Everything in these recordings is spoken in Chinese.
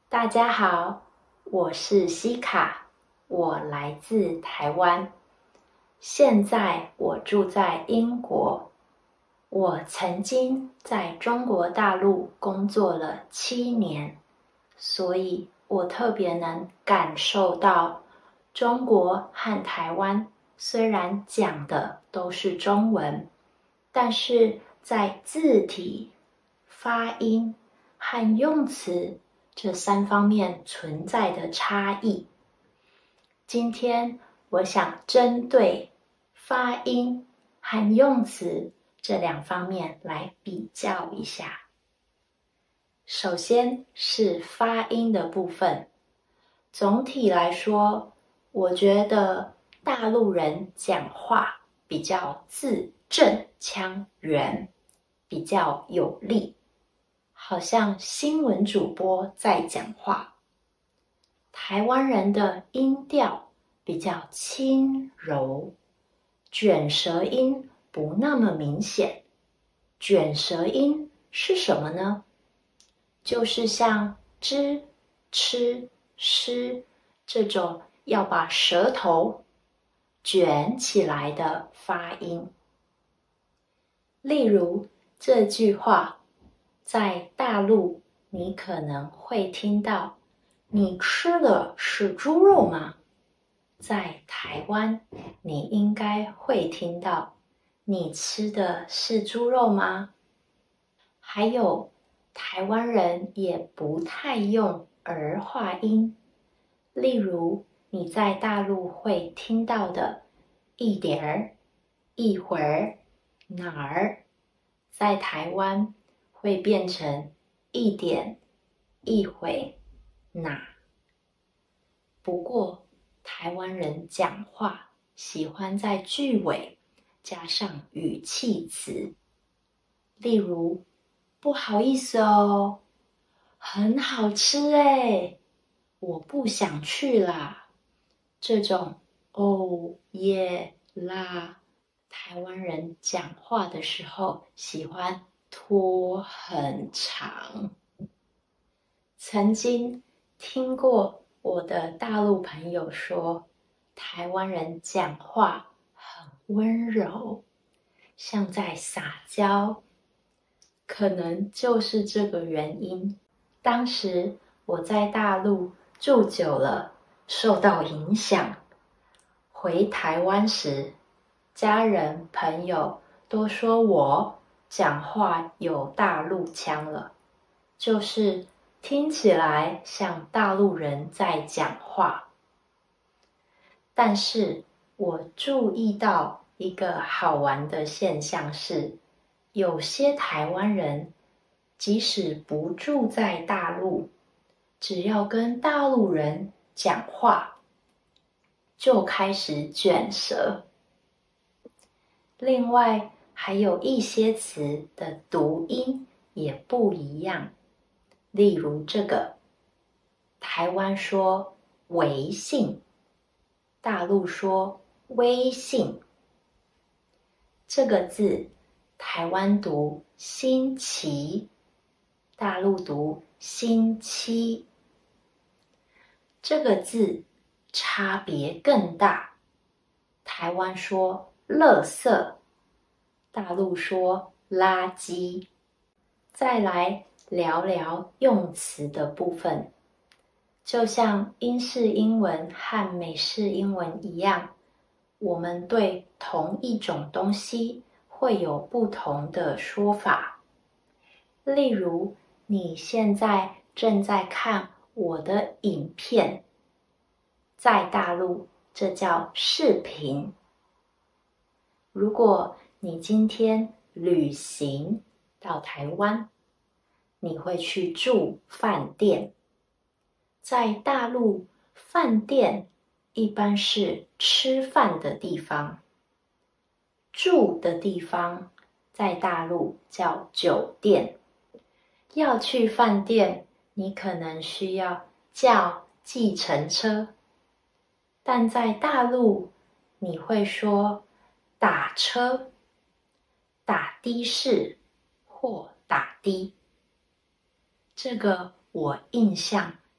大家好，我是西卡，我来自台湾，现在我住在英国。我曾经在中国大陆工作了7年，所以我特别能感受到中国和台湾虽然讲的都是中文，但是在字体、发音和用词这3方面存在的差异。今天我想针对发音和用词这2方面来比较一下。首先是发音的部分，总体来说，我觉得大陆人讲话比较字正腔圆，比较有力，好像新闻主播在讲话。台湾人的音调比较轻柔，卷舌音不那么明显。卷舌音是什么呢？就是像知、吃、诗这种要把舌头卷起来的发音。例如这句话，在大陆你可能会听到，你吃的是猪肉吗？在台湾，你应该会听到，你吃的是猪肉吗？还有，台湾人也不太用儿化音，例如你在大陆会听到的一点儿、一会儿、哪儿，在台湾会变成一点、一会、哪。不过，台湾人讲话喜欢在句尾加上语气词，例如不好意思哦，很好吃耶，我不想去啦。这种哦耶啦，台湾人讲话的时候喜欢拖很长。曾经听过我的大陆朋友说，台湾人讲话很温柔，像在撒娇。可能就是这个原因，当时我在大陆住久了，受到影响。回台湾时，家人朋友都说我讲话有大陆腔了，就是听起来像大陆人在讲话。但是我注意到一个好玩的现象是，有些台湾人即使不住在大陆，只要跟大陆人讲话，就开始卷舌。另外，还有一些词的读音也不一样，例如这个，台湾说微信，大陆说微信。这个字，台湾读星期，大陆读星期。这个字差别更大，台湾说垃圾，大陆说垃圾。再来聊聊用词的部分，就像英式英文和美式英文一样，我们对同一种东西会有不同的说法。例如，你现在正在看我的影片，在大陆这叫视频。如果你今天旅行到台湾，你会去住饭店。在大陆，饭店一般是吃饭的地方，住的地方在大陆叫酒店。要去饭店，你可能需要叫计程车，但在大陆你会说打车、打的士或打的。这个我印象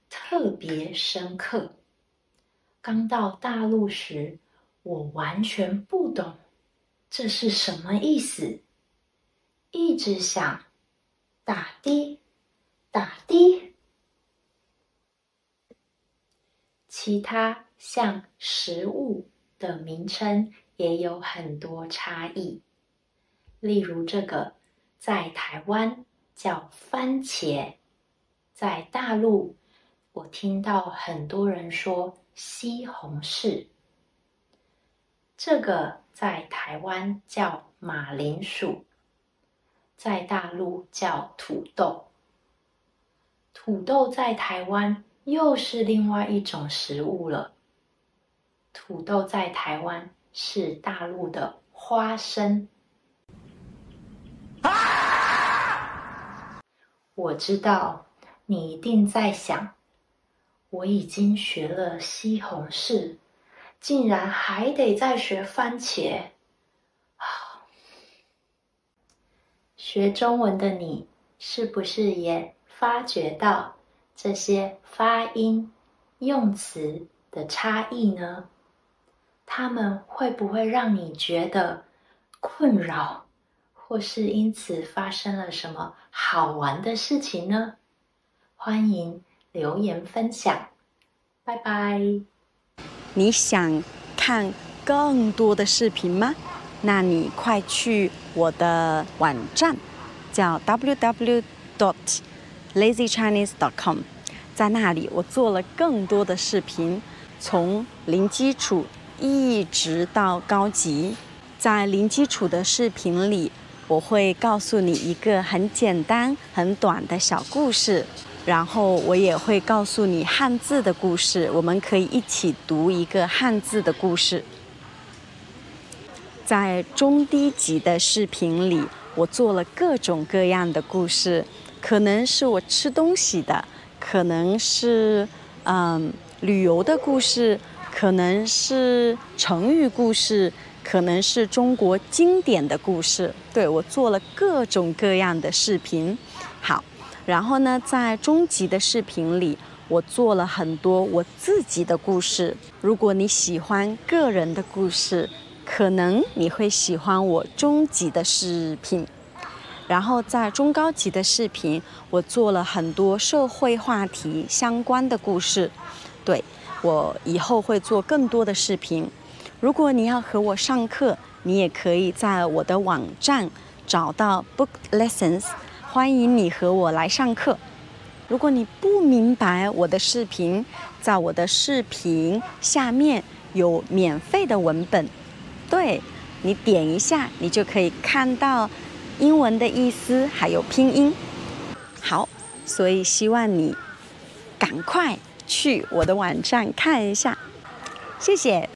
特别深刻。刚到大陆时，我完全不懂这是什么意思，一直想打的打的。其他像食物的名称也有很多差异，例如这个在台湾叫番茄，在大陆我听到很多人说西红柿，这个在台湾叫马铃薯，在大陆叫土豆。土豆在台湾又是另外一种食物了。土豆在台湾是大陆的花生。我知道你一定在想，我已经学了西红柿，竟然还得再学番茄。学中文的你，是不是也发觉到这些发音、用词的差异呢？它们会不会让你觉得困扰，或是因此发生了什么好玩的事情呢？欢迎留言分享，拜拜。 你想看更多的视频吗？那你快去我的网站，叫 www.lazychinese.com， 在那里我做了更多的视频，从零基础一直到高级。在零基础的视频里，我会告诉你一个很简单、很短的小故事，然后我也会告诉你汉字的故事，我们可以一起读一个汉字的故事。在中低级的视频里，我做了各种各样的故事，可能是我吃东西的，可能是旅游的故事，可能是成语故事，可能是中国经典的故事。对，我做了各种各样的视频。好，然后呢，在中级的视频里，我做了很多我自己的故事。如果你喜欢个人的故事，可能你会喜欢我中级的视频。然后在中高级的视频，我做了很多社会话题相关的故事。对，我以后会做更多的视频。如果你要和我上课，你也可以在我的网站找到 Book Lessons， 欢迎你和我来上课。如果你不明白我的视频，在我的视频下面有免费的文本，对，你点一下，你就可以看到英文的意思还有拼音。好，所以希望你赶快去我的网站看一下，谢谢。